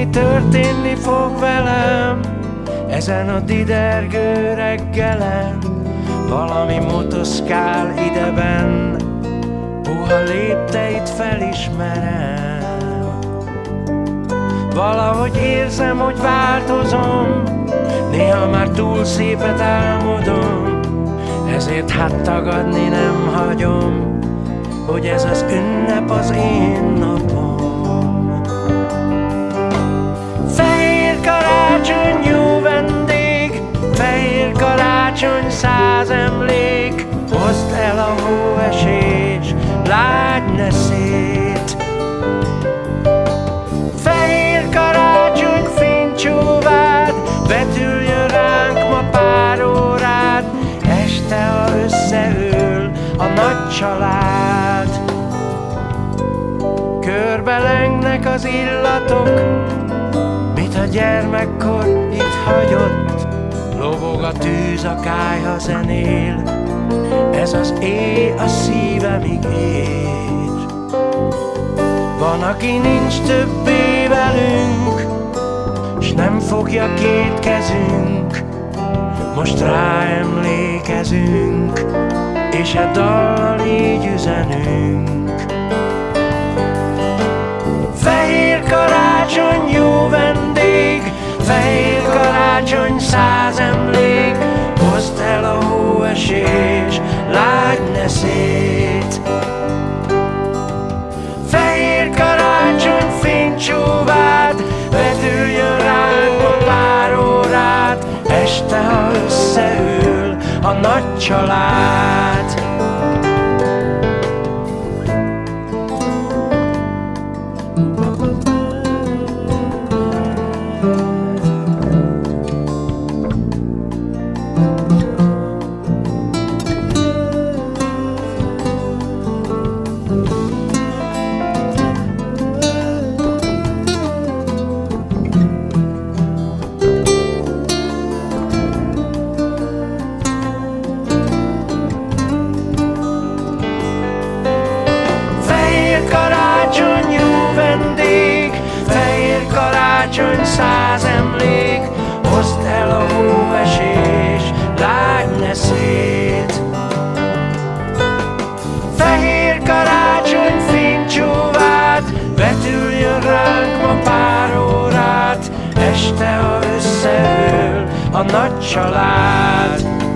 Valami történni fog velem ezen a didergő reggelen. Valami motoszkál ideben, puha lépteit felismerem. Valahogy érzem, hogy változom, néha már túl szépet álmodom, ezért hát tagadni nem hagyom, hogy ez az ünnep az én napom. Fehér karácsony, jó vendég, fehér karácsony, 100 emlék, hozd el a hóesés, lágy ne szét. Fehér karácsony, fénycsóvád, vetüljön ránk ma pár órát, este, ha összeül a nagy család. Körbelengnek az illatok, mit a gyermekkor itt hagyott, lobog a tűz, a kályha zenél, ez az éj a szívemig ér. Van, aki nincs többé velünk, s nem fogja két kezünk, most ráemlékezünk, és e dallal így üzenünk. Fehér karácsony, jó vendég, fehér karácsony, 100 emlék, hozd el a hóesés, lágy ne szét. Fehér karácsony, fénycsóvád, vetüljön ránk a pár órát, este, ha összeül a nagy család. Karácsony, 100 emlék, hozd el a hóesés, lágy ne szét. Fehér karácsony, fénycsóvád, vetüljön ránk ma pár órát, este, ha összeül a nagy család.